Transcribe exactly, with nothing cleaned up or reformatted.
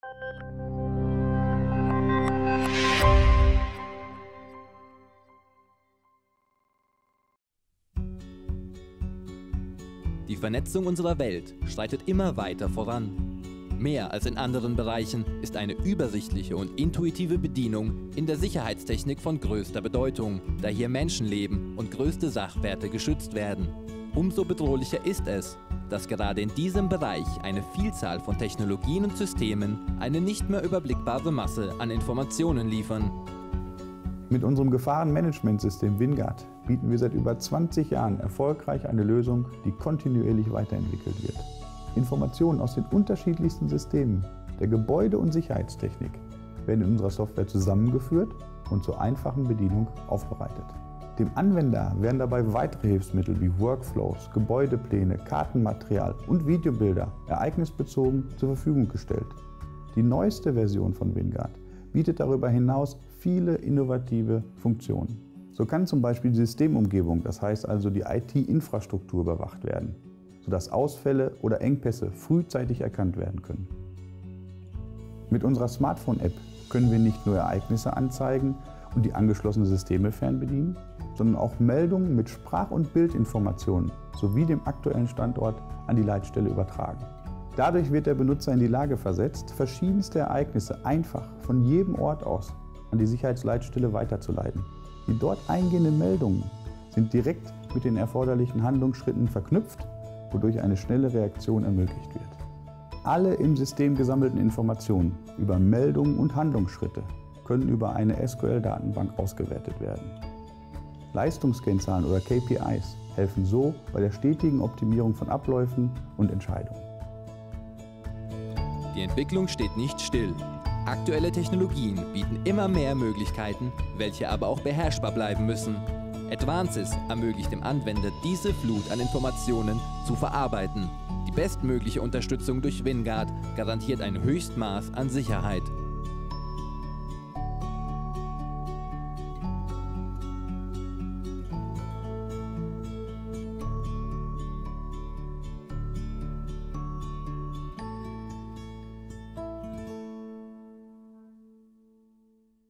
Die Vernetzung unserer Welt schreitet immer weiter voran. Mehr als in anderen Bereichen ist eine übersichtliche und intuitive Bedienung in der Sicherheitstechnik von größter Bedeutung, da hier Menschenleben und größte Sachwerte geschützt werden. Umso bedrohlicher ist es, dass gerade in diesem Bereich eine Vielzahl von Technologien und Systemen eine nicht mehr überblickbare Masse an Informationen liefern. Mit unserem Gefahrenmanagementsystem WinGuard bieten wir seit über zwanzig Jahren erfolgreich eine Lösung, die kontinuierlich weiterentwickelt wird. Informationen aus den unterschiedlichsten Systemen der Gebäude- und Sicherheitstechnik werden in unserer Software zusammengeführt und zur einfachen Bedienung aufbereitet. Dem Anwender werden dabei weitere Hilfsmittel wie Workflows, Gebäudepläne, Kartenmaterial und Videobilder ereignisbezogen zur Verfügung gestellt. Die neueste Version von WinGuard bietet darüber hinaus viele innovative Funktionen. So kann zum Beispiel die Systemumgebung, das heißt also die I T-Infrastruktur, überwacht werden, sodass Ausfälle oder Engpässe frühzeitig erkannt werden können. Mit unserer Smartphone-App können wir nicht nur Ereignisse anzeigen und die angeschlossenen Systeme fernbedienen, sondern auch Meldungen mit Sprach- und Bildinformationen sowie dem aktuellen Standort an die Leitstelle übertragen. Dadurch wird der Benutzer in die Lage versetzt, verschiedenste Ereignisse einfach von jedem Ort aus an die Sicherheitsleitstelle weiterzuleiten. Die dort eingehenden Meldungen sind direkt mit den erforderlichen Handlungsschritten verknüpft, wodurch eine schnelle Reaktion ermöglicht wird. Alle im System gesammelten Informationen über Meldungen und Handlungsschritte können über eine S Q L-Datenbank ausgewertet werden. Leistungskennzahlen oder K P Is helfen so bei der stetigen Optimierung von Abläufen und Entscheidungen. Die Entwicklung steht nicht still. Aktuelle Technologien bieten immer mehr Möglichkeiten, welche aber auch beherrschbar bleiben müssen. Advances ermöglicht dem Anwender, diese Flut an Informationen zu verarbeiten. Die bestmögliche Unterstützung durch WinGuard garantiert ein Höchstmaß an Sicherheit.